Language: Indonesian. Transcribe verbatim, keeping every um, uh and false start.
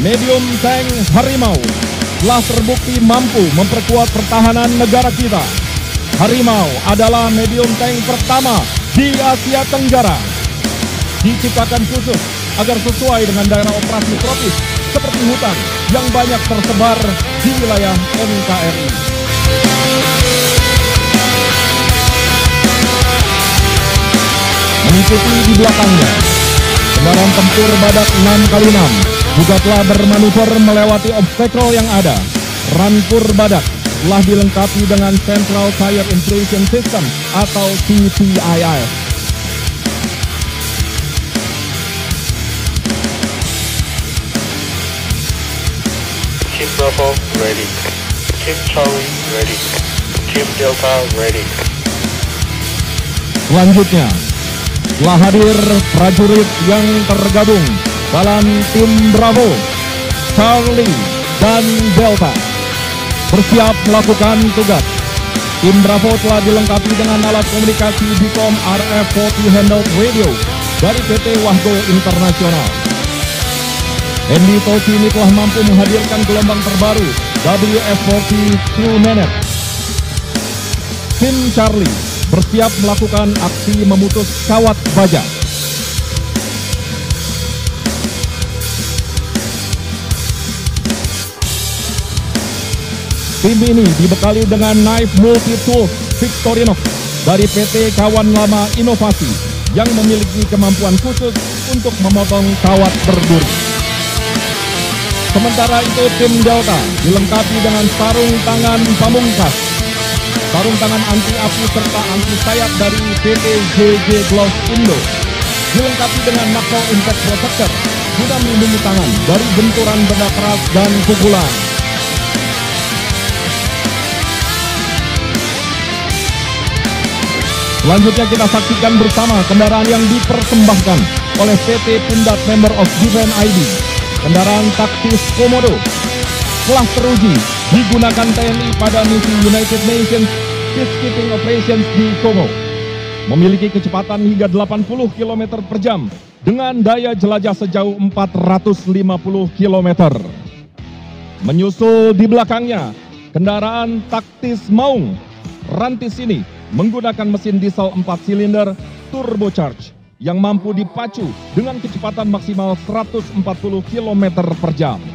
medium tank Harimau telah terbukti mampu memperkuat pertahanan negara kita. Harimau adalah medium tank pertama di Asia Tenggara. Diciptakan khusus agar sesuai dengan daerah operasi tropis seperti hutan yang banyak tersebar di wilayah N K R I. Mengikuti di belakangnya, kendaraan tempur Badak enam kali enam juga telah bermanuver melewati obstacle yang ada. Rampur Badak telah dilengkapi dengan Central Tire Inflation System atau C T I S. Team Bravo ready. Team Charlie ready. Team Delta ready. Selanjutnya, telah hadir prajurit yang tergabung dalam tim Bravo, Charlie, dan Delta bersiap melakukan tugas. Tim Bravo telah dilengkapi dengan alat komunikasi Bicom R F empat puluh handheld radio dari P T Wahgo Internasional. Andy Toshi ini telah mampu menghadirkan gelombang terbaru W F empat puluh True Minute. Tim Charlie bersiap melakukan aksi memutus kawat baja. Tim ini dibekali dengan knife multi-tool Victorinox dari P T Kawan Lama Inovasi yang memiliki kemampuan khusus untuk memotong kawat berduri. Sementara itu tim Delta dilengkapi dengan sarung tangan pamungkas, sarung tangan anti api serta anti sayap dari P T J J Gloves Indo, dilengkapi dengan knuckle impact protector guna melindungi tangan dari benturan benda keras dan pukulan. Selanjutnya kita saksikan bersama kendaraan yang dipersembahkan oleh P T Pindad Member of Defense I D. Kendaraan taktis Komodo telah teruji digunakan T N I pada misi United Nations Peacekeeping Operations di Kongo. Memiliki kecepatan hingga delapan puluh kilometer per jam dengan daya jelajah sejauh empat ratus lima puluh kilometer. Menyusul di belakangnya, kendaraan taktis Maung. Rantis ini menggunakan mesin diesel empat silinder turbocharged yang mampu dipacu dengan kecepatan maksimal seratus empat puluh kilometer per jam.